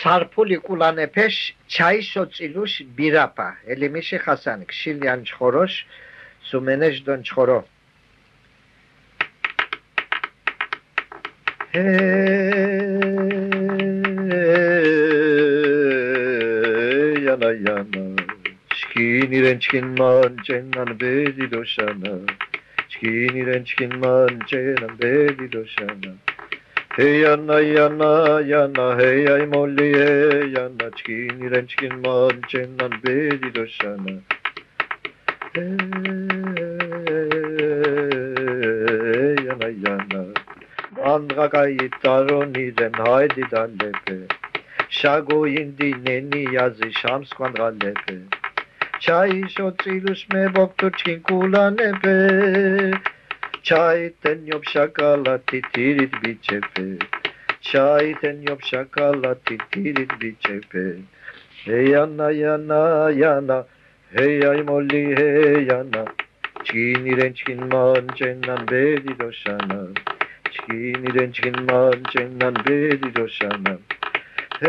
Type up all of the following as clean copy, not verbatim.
სარფული კულანეფეშ ჩაიშო წილუშ ბირაპა ელიმიში ხასანი ქშილიან ჩხოროშ სუმენეშ დონ ჩხორო yana yana çkiniren çkinman çenan bedi doşana çkiniren çkinman çenan bedi doşana hey yana yana yana hey ay molli hey yana çkiniren çkinman çenan bedi doşana hey yana yana andra kayıtlaroniren haydi dallepe Şago indineni yazı şams kvandralepe Çay şotriluş me boktur çkin kulanepe Çay ten yop şakala titirit biçepe Çay ten yop şakala titirit biçepe Hey yana yana yana Hey ay molli hey yana Çkiniren çkin man çennan bedi doşana Çkiniren çkin man çennan bedi doşana Hey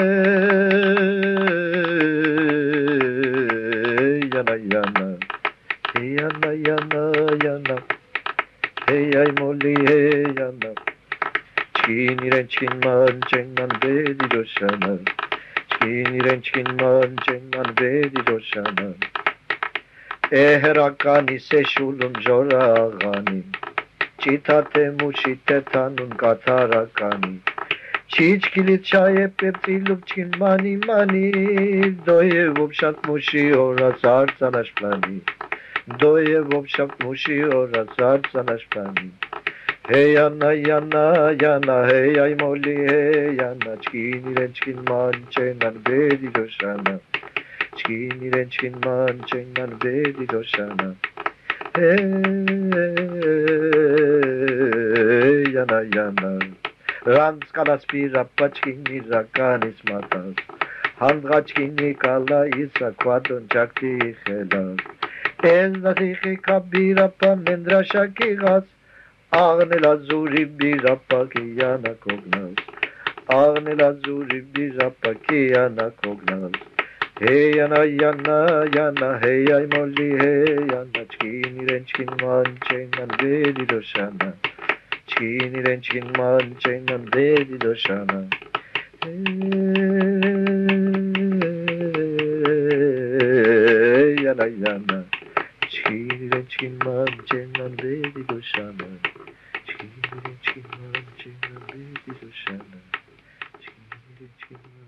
yana yana hey yana yana yana hey ay molli hey yana çkiniren çkinman çennan bedi doşana çkiniren çkinman çennan bedi doşana eherakani seşulun joragani çitate muşite tanun katarakani Çiçkili çay peptiluk çkin mani mani Doye vopşat muşi ora sartsanaş plani Doye vopşat muşi ora sartsanaş plani Hey yana yana yana hey ay molli hey yana Çkiniren çkin man çenan bedi doşana Çkiniren çkin man çenan bedi doşana Hey yana yana Rans kalaspira paçkini rakanis matas Handgaçkini kala isa kwadon çakti xelas Ezdadixi kabirapa mendraşaki gaz Ağne lazuri birapa ki yana koglas Ağne lazuri birapa ki yana koglas Hey yana yana yana hey ay molli hey yana Çkiniren çkin man çenan bedi doşana Çkiniren çkinman çenan bedi doşana Hey yana yana Çkiniren çkinman çenan bedi doşana Çkiniren çkinman çenan bedi doşana Çkiniren çkinman